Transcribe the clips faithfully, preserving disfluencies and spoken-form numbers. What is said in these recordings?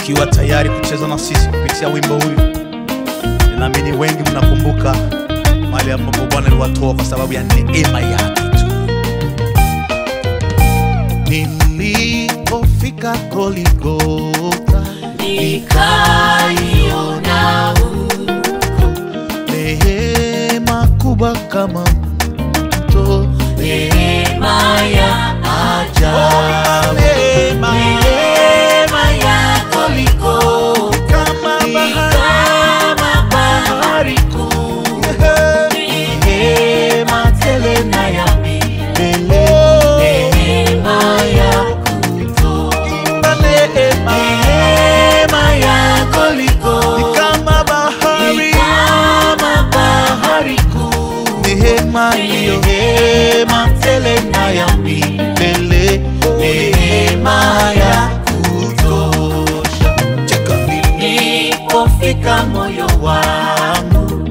ukiwa tayari kucheza na sisi kupitia wimbo huu. Ninaamini wengi mnakumbuka mahali ambapo Bwana aliwatoa kwa sababu ya neema yake tu. Nilipofika Golgotha nikaiona huko neema kubwa kama mto, neema ya ajabu, neema ya Golgotha kama bahari kuu, neema tele na ya milele, neema ya kutosha, neema ya Golgotha kama bahari, kama bahari kuu, neema hiyo neema tele na ya milele, neema ya kutosha. Nilipofika moyo wangu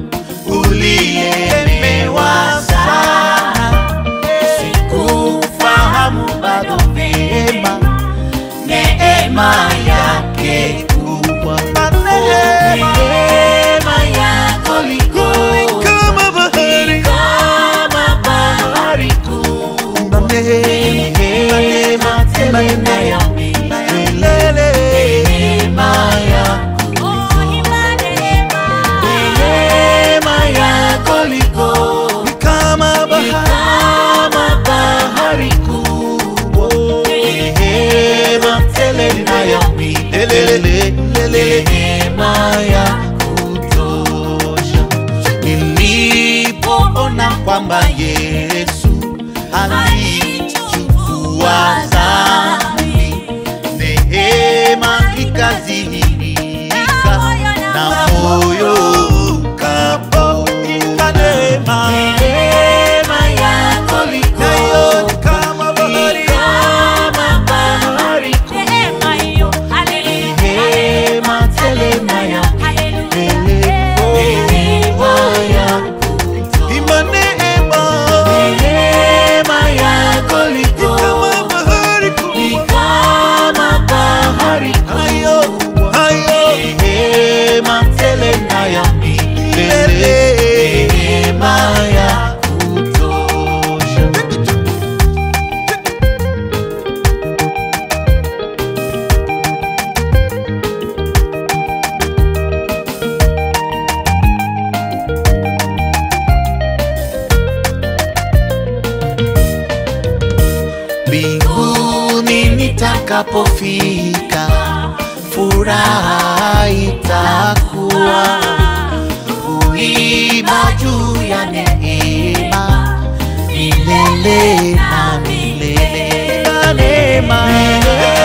ulilemewa sana, sikufahamu bado vyema neema yake kubwa, neema ya Golgotha kama bahari, kama bahari kuu, neema tele na ya milele, neema ya neema ya Golgotha kama bahari, kama bahari kuu, neema tele na ya milele, neema ya kutosha. Nilipoona kwamba Yesu alichukua dhambi, neema ikadhihirika na moyo ukapona, neema ya Golgotha kama bahari, kama bahari kuu, neema tele na ya milele, neema ya kutosha. ima neema Neema ya Golgotha kama bahari kuu, kama bahari kuu, hayo neema tele na ya milele, neema ya kutosha. Mbinguni nitakapofika, furaha itakuwa kuimba juu ya neema milele na milele, neema